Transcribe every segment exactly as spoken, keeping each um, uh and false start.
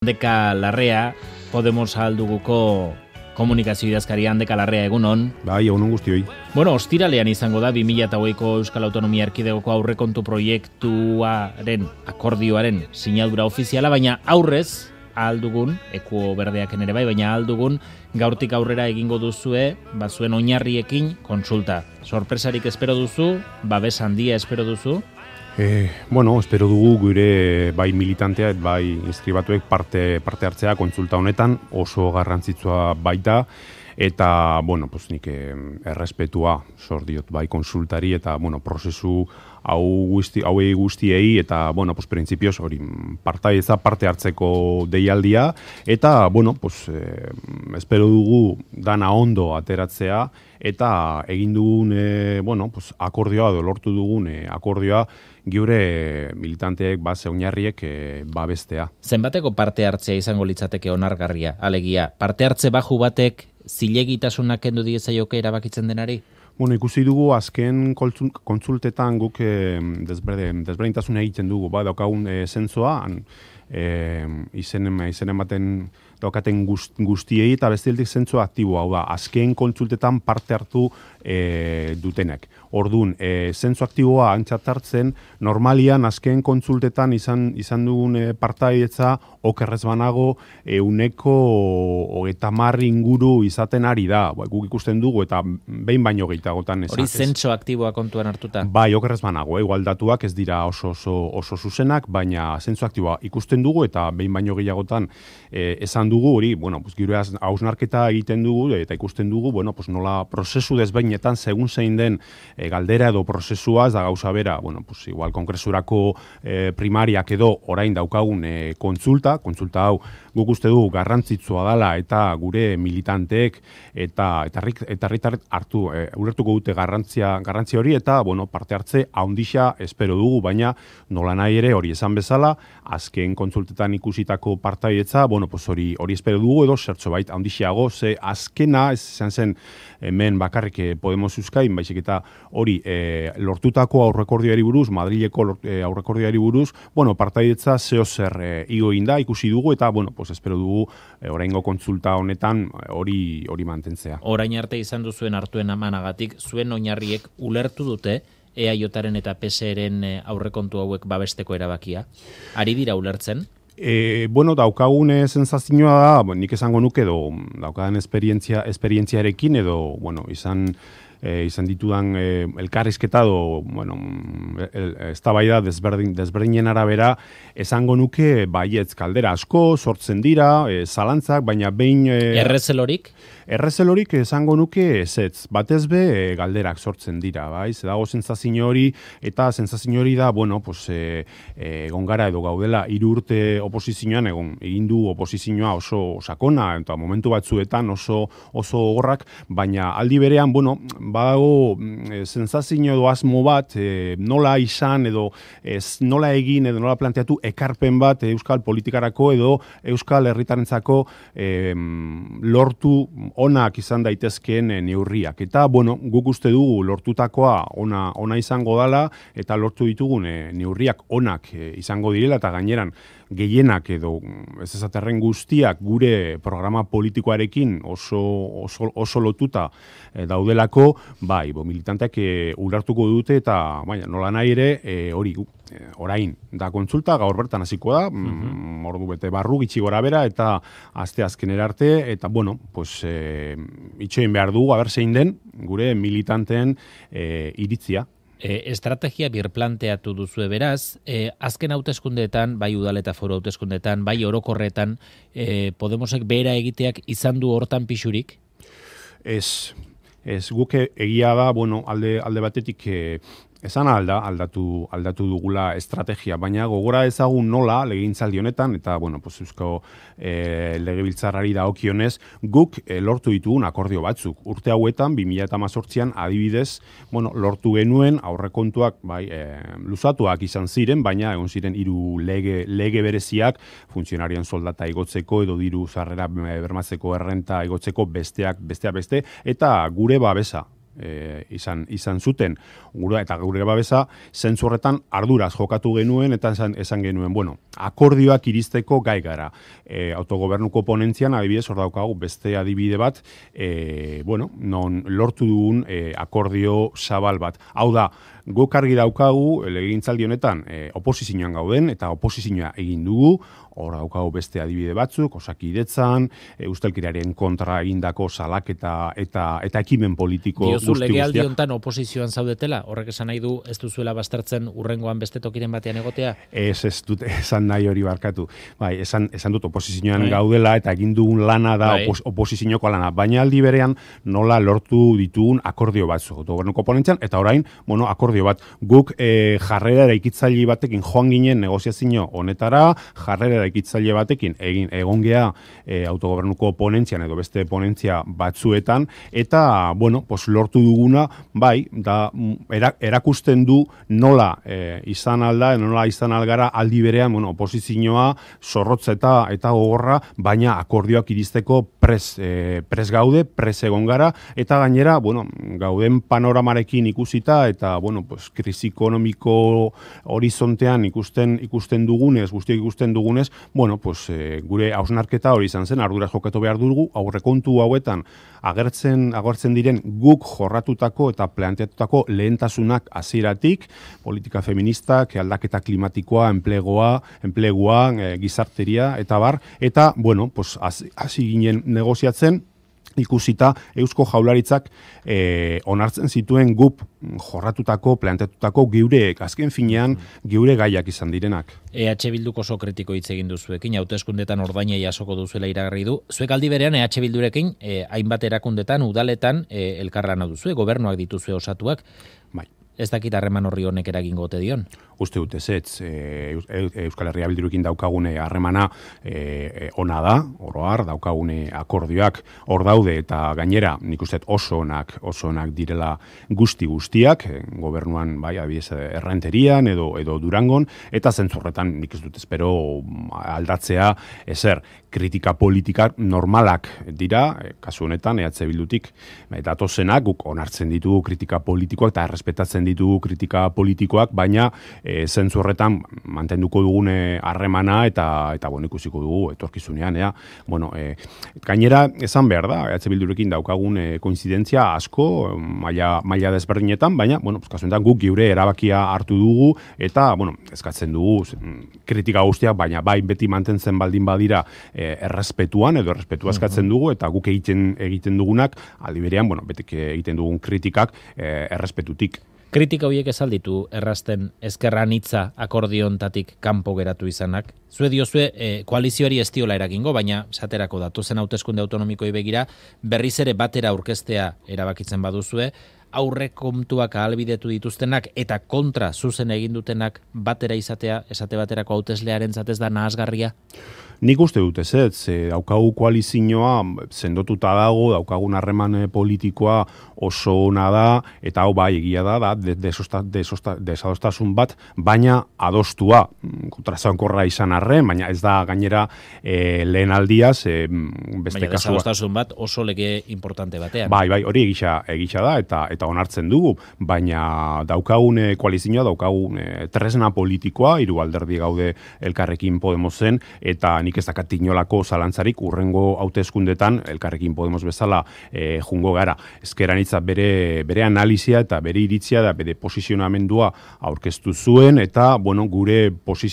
Handeka Larrea, Podemos alduguko komunikazio idazkaria. Handeka Larrea, egunon. Bai, egunon guztioi. Bueno, ostiralean izango da bi mila hogeiko Euskal Autonomia Erkidegoko aurrekontu proiektuaren, akordioaren sinadura ofiziala, baina aurrez, aldugun, ekuo berdeaken ere bai, baina aldugun, gaurtik aurrera egingo duzue, bazuen oinarriekin konsulta. Sorpresarik espero duzu, babes handia espero duzu? Eh, bueno, espero dugu gure bai militantea, bai inskribatuek parte, parte hartzea kontsulta honetan, oso garrantzitsua baita, eta, bueno, pues, nik errespetua sor diot bai konsultari, eta, bueno, prozesu hau guzti, hauei guztiei, eta, bueno, pues, printzipioz hori partaidetza parte hartzeko deialdia, eta, bueno, pues, eh, espero dugu dana ondo ateratzea, eta egin dugun, eh, bueno, pues, akordioa, edo lortu dugun eh, akordioa, gure militanteek, ba, oinarriek e, babestea. Zenbateko parte hartzea izango litzateke onargarria, alegia? Parte hartze baju batek zilegitasunak kendu diezaioke erabakitzen denari? Bueno, ikusi dugu azken kontsultetan guk e, desberdintasuna egiten dugu, ba, daukagun e, zentzoa, e, izenen, izenen baten daukaten guztiei, eta bestildik zentzua aktiboa, hau da, azken kontsultetan parte hartu e, dutenek. Orduan, e, zentzu aktiboa antzat hartzen, normalian azken kontsultetan izan, izan dugun e, partaidetza okerrez banago euneko hogeita hamar inguru izaten ari da. Ba, guk ikusten dugu eta behin baino gehiagotan. Hori zentzu aktiboa kontuan hartuta? Bai, okerrez banago, igual datuak ez dira oso, oso, oso zuzenak, baina zentzu aktiboa ikusten dugu eta behin baino gehiagotan e, esan dugu hori, bueno, pues, gure hausnarketa egiten dugu eta ikusten dugu, bueno, pues, nola prozesu desbeinetan segun zein den e, galdera edo prozesua, ez da gauza bera, bueno, pues, igual kongresurako e, primariak edo orain daukagun e, kontsulta, kontsulta hau guk uste du garrantzitsua dela eta gure militanteek eta eta herritarrek hartu e, ulertuko dute garrantzia garrantzia hori eta bueno, parte hartze handia espero dugu, baina nolanahi ere hori esan bezala azken kontsultetan ikusitako partaidetza, bueno, pues hori hori espero dugu edo zertxobait handiago, ze azkena ez izan zen hemen bakarrik Podemos Euskain, baizik eta hori e, lortutako aurrekordioari buruz, Madrileko e, aurrekordioari buruz, bueno, partaidetza zeo zer e, igo inda ikusi dugu eta bueno, pues espero dugu e, oraingo kontsulta honetan hori hori mantentzea. Orain arte izan duzuen hartuen amanagatik, zuen oinarriek ulertu dute E A Jren eta P S Ren aurrekontu hauek babesteko erabakia. Ari dira ulertzen? E, bueno, daukagune sensazioa da, bueno, nik esango nuke edo daukadan esperientzia, esperientziarekin edo, bueno, izan e, izan ditudan e, elkarrizketa edo, bueno, eztabaida desberdin, desberdinen arabera, esango nuke baietz kaldera asko, sortzen dira, e, zalantzak, baina behin... E, Errezelorik? Errezelorik esango nuke ezetz, batez be e, galderak sortzen dira, bai? Ze dago sentsazio hori eta sentsazio hori da, bueno, pues eh e, egon gara edo gaudela hiru urte oposizioan egon egin du oposizioa oso sakona eta momentu batzuetan oso oso gogorrak, baina aldi berean, bueno, badago e, sentsazio edo asmo bat e, nola izan edo ez nola egin edo nola planteatu ekarpen bat e, euskal politikarako edo euskal herritarentzako e, lortu onak izan daitezkeen neurriak. Eta, bueno, guk uste dugu lortutakoa ona, ona izango dala eta lortu ditugun neurriak onak izango direla eta gaineran gehienak edo ez esaterren guztiak gure programa politikoarekin oso, oso, oso lotuta e, daudelako, bai, bo, militanteak e, ulertuko dute eta baina, nola nahi ere e, hori e, orain da kontsulta, gaur bertan hasiko da, mm-hmm. ordu bete barru gitxi gora bera eta aste azkenera arte eta bueno, pues e, itxoin behar dugu, aber zein den gure militanteen e, iritzia. E, estrategia birplanteatu duzue beraz, e, azken hauteskundeetan, bai udal eta foru hauteskundeetan, bai orokorretan, e, Podemosek behera egiteak izan du hortan pixurik? Ez, ez guk egia da, bueno, alde, alde batetik e, esan alda, aldatu, aldatu dugula estrategia, baina gogora ezagun nola legegintzaldi honetan, eta, bueno, pues, eusko e, legebiltzarrari dagokionez, guk e, lortu ditugun akordio batzuk. Urte hauetan, bi mila hemezortzian adibidez, bueno, lortu genuen aurrekontuak, bai, e, luzatuak izan ziren, baina egon ziren hiru lege, lege bereziak, funtzionarien soldata igotzeko, edo diru sarrera bermatzeko errenta igotzeko besteak, besteak beste, eta gure babesa. e, izan, izan zuten. Gura, eta gure babesa, zentzu horretan arduraz jokatu genuen, eta esan, esan genuen, bueno, akordioak iristeko gai gara. E, autogobernuko ponentzian, adibidez, hor daukagu beste adibide bat, e, bueno, non lortu dugun e, akordio zabal bat. Hau da, guk argi daukagu, legegintzaldi honetan, e, oposizioan gauden, eta oposizioa egin dugu, hor daukagu beste adibide batzuk, Osakidetzan, e, ustelkeriaren kontra egindako salaketa eta eta ekimen politiko Diozu, guzti legealdi guztiak. hontan oposizioan zaudetela, horrek esan nahi du ez duzuela baztertzen urrengoan beste tokiren batean egotea? Ez, ez dut esan nahi hori barkatu. Bai, esan, esan dut oposizioan Bai. gaudela eta egin dugun lana da Bai. opos, oposizioko lana. Baina aldi berean nola lortu ditugun akordio batzu. Autogobernuko ponentzian, eta orain, bueno, akordio bat. Guk e, jarrera eraikitzaile batekin joan ginen negoziazio honetara, jarrera eraikitzaile batekin egin egon gea e, autogobernuko ponentzian edo beste ponentzia batzuetan, eta, bueno, pues lortu duguna, bai, da era, erakusten du nola e, izan alda, nola izan algara aldi berean, bueno, oposizioa zorrotza eta eta gogorra, baina akordioak iristeko pres, e, pres gaude, pres egon gara, eta gainera, bueno, gauden panoramarekin ikusita, eta, bueno, pues, krisi ekonomiko horizontean ikusten ikusten dugunez, guztiak ikusten dugunez, bueno, pues, e, gure hausnarketa hori izan zen, ardura jokatu behar dugu, aurrekontu hauetan agertzen agertzen diren guk jorratutako eta planteatutako lehentasunak hasieratik, politika feministak, aldaketa klimatikoa, enplegoa, enplegua, e, gizarteria eta bar, eta bueno, pues hasi ginen negoziatzen, ikusita Eusko Jaurlaritzak e, onartzen zituen gup jorratutako, planteatutako geure, azken finean, geure gaiak izan direnak. E H Bilduk oso kritiko hitz egin duzuekin, hauteskundetan ordaina jasoko duzuela iragarri du. Zuek aldi berean E H Bildurekin e, hainbat erakundetan, udaletan e, elkarlana duzue, gobernuak dituzue osatuak. Bai. Ez dakit harreman horri honek eragin gote dion? Uste dut ezetz, e, Euskal Herria Bildurekin daukagune harremana e, ona da, oroar, daukagune akordioak hor daude, eta gainera nik uste oso onak, oso onak direla guzti guztiak, e, gobernuan bai, abiez, errenterian edo, edo Durangon, eta zentzurretan nik ez dut espero aldatzea ezer, kritika politikak normalak dira, e, kasu honetan E H Bildutik, eta datozenak guk onartzen ditugu kritika politikoak eta errespetatzen ditugu kritika politikoak, baina e, zentzu horretan mantenduko dugune harremana eta eta bueno, ikusiko dugu etorkizunean, ea. Bueno, e, gainera esan behar da, E H Bildurekin daukagun e, koinzidentzia asko maila maila desberdinetan, baina bueno, pues kasu honetan guk geure erabakia hartu dugu eta bueno, eskatzen dugu kritika guztiak, baina bai beti mantentzen baldin badira e, errespetuan edo errespetua eskatzen dugu eta guk egiten egiten dugunak aldi berean, bueno, betek egiten dugun kritikak e, errespetutik. Kritika horiek ez alditu errazten ezkerran hitza akordiontatik kanpo geratu izanak. Zue diozue e, koalizioari ez diola eragingo, baina esaterako datozen hauteskunde autonomikoi begira berriz ere batera aurkeztea erabakitzen baduzue, aurrekontuak ahalbidetu dituztenak eta kontra zuzen egin dutenak batera izatea, esate baterako hauteslearentzat ez da nahasgarria? Nik uste dut ez, ez, daukagu koalizioa sendotuta dago, daukagun harreman politikoa oso ona da, eta hau bai egia da, da desadostasun bat, baina adostua, kontrazaunkorra izan arren, baina ez da gainera e, lehen aldiaz, e, beste baina kasua. Desadostasun bat oso lege importante batean. Bai, bai, hori egisa, egisa da, eta eta onartzen dugu, baina daukagun koalizioa, daukagun e, tresna politikoa, hiru alderdi gaude Elkarrekin Podemosen, eta nik ez dakat inolako zalantzarik urrengo hauteskundetan Elkarrekin Podemos bezala e, jungo gara. Ezker Anitza bere, bere analizia eta bere iritzia da bere posizionamendua aurkeztu zuen, eta bueno, gure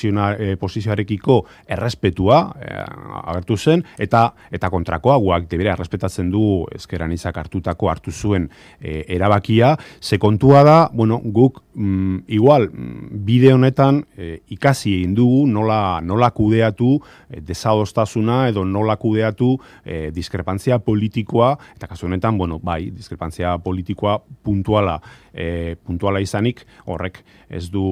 e, posizioarekiko errespetua e, agertu zen, eta eta kontrakoa guak debera errespetatzen du Ezker Anitzak hartutako hartu zuen e, erabakia, ze kontua da, bueno, guk mm, igual bide honetan e, ikasi egin dugu nola, nola kudeatu e, desadostasuna edo nola kudeatu e, diskrepantzia politikoa, eta kasu honetan, bueno, bai, diskrepantzia politikoa puntuala, e, puntuala izanik, horrek ez du,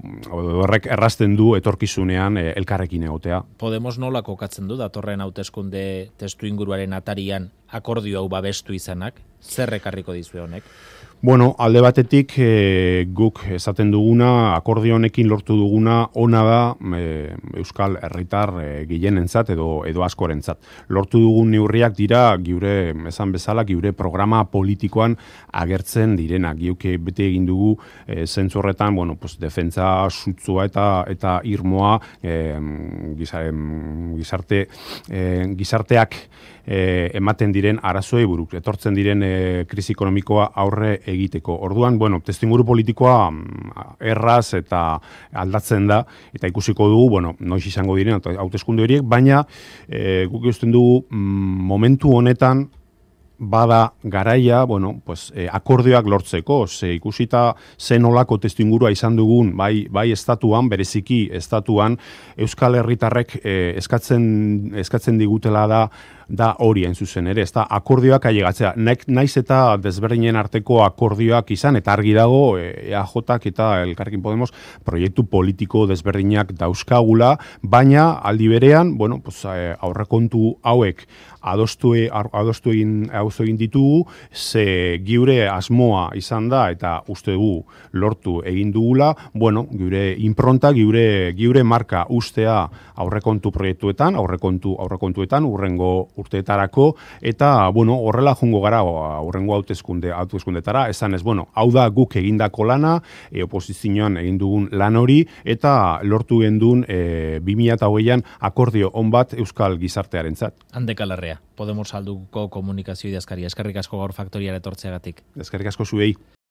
horrek errazten du etorkizunean e, elkarrekin egotea. Podemos nola kokatzen du datorren hauteskunde testu inguruaren atarian akordio hau babestu izanak, zer ekarriko dizue honek? Bueno, alde batetik e, guk esaten duguna, akordio honekin lortu duguna, ona da e, Euskal Herritar e, gehienentzat edo edo askorentzat. Lortu dugun neurriak dira, giure, esan bezala, giure programa politikoan agertzen direnak. Giuke bete egin dugu e, zentzu horretan, bueno, pues, defentsa sutzua eta eta irmoa e, gizarte, e, gizarteak e, ematen diren arazoei buruz, etortzen diren e, krisi ekonomikoa aurre egiteko. Orduan, bueno, testuinguru politikoa erraz eta aldatzen da, eta ikusiko dugu, bueno, noiz izango diren hauteskunde horiek, baina e, guk ikusten dugu mm, momentu honetan bada garaia, bueno, pues, eh, akordioak lortzeko, ze ikusita zen olako testuingurua izan dugun, bai, bai estatuan, bereziki estatuan, Euskal Herritarrek eh, eskatzen, eskatzen digutela da, da hori hain zuzen ere, ez da akordioak ailegatzea, naiz eta desberdinen arteko akordioak izan, eta argi dago E A J eta Elkarrekin Podemos proiektu politiko desberdinak dauzkagula, baina aldi berean, bueno, pues, aurrekontu hauek adostu, adostu egin, adostu egin ditugu, ze giure asmoa izan da, eta uste dugu lortu egin dugula, bueno, giure impronta, giure, giure marka ustea aurrekontu proiektuetan, aurrekontu, aurrekontuetan, urrengo urteetarako, eta, bueno, horrela jungo gara urrengo hauteskunde, hauteskundetara, esan ez, bueno, hau da guk egindako lana, e, oposizioan egin dugun lan hori, eta lortu gendun e, bi mila hogeian akordio on bat Euskal gizartearentzat. Handeka larrea, Podemos alduko komunikazio idazkaria. Eskerrik asko gaur faktoriara etortzeagatik. Eskerrik asko zuei.